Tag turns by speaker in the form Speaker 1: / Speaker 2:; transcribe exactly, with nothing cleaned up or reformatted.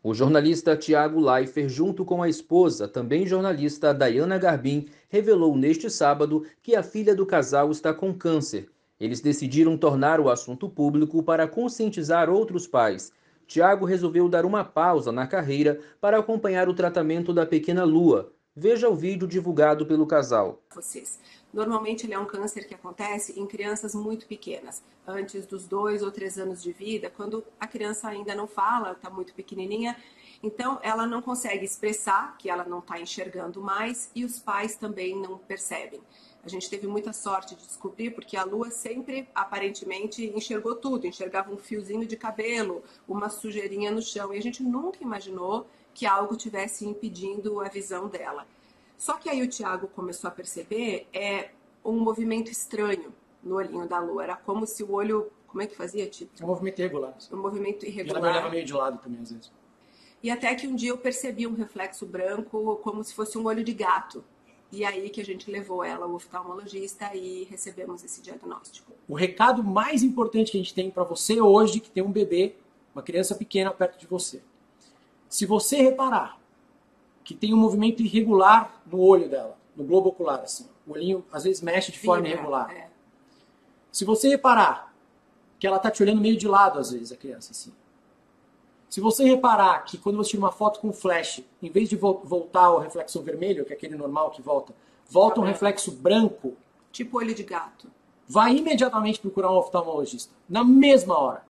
Speaker 1: O jornalista Tiago Leifert, junto com a esposa, também jornalista Dayana Garbim, revelou neste sábado que a filha do casal está com câncer. Eles decidiram tornar o assunto público para conscientizar outros pais. Tiago resolveu dar uma pausa na carreira para acompanhar o tratamento da pequena Lua. Veja o vídeo divulgado pelo casal.
Speaker 2: Vocês. Normalmente ele é um câncer que acontece em crianças muito pequenas, antes dos dois ou três anos de vida, quando a criança ainda não fala, está muito pequenininha, então ela não consegue expressar que ela não está enxergando mais e os pais também não percebem. A gente teve muita sorte de descobrir porque a Lua sempre, aparentemente, enxergou tudo, enxergava um fiozinho de cabelo, uma sujeirinha no chão, e a gente nunca imaginou que algo tivesse impedindo a visão dela. Só que aí o Tiago começou a perceber é, um movimento estranho no olhinho da Lua. Era como se o olho... Como é que fazia, tipo?
Speaker 3: É um movimento irregular.
Speaker 2: Um movimento irregular.
Speaker 3: E ela me olhava meio de lado também, às vezes.
Speaker 2: E até que um dia eu percebi um reflexo branco como se fosse um olho de gato. E aí que a gente levou ela ao oftalmologista e recebemos esse diagnóstico.
Speaker 3: O recado mais importante que a gente tem para você hoje, que tem um bebê, uma criança pequena perto de você. Se você reparar que tem um movimento irregular no olho dela, no globo ocular, assim. O olhinho, às vezes, mexe de forma
Speaker 2: Sim,
Speaker 3: irregular.
Speaker 2: É, é.
Speaker 3: Se você reparar que ela tá te olhando meio de lado, às vezes, a criança, assim. Se você reparar que quando você tira uma foto com flash, em vez de vo voltar ao reflexo vermelho, que é aquele normal que volta, volta um reflexo branco.
Speaker 2: Tipo olho de gato.
Speaker 3: Vai imediatamente procurar um oftalmologista. Na mesma hora.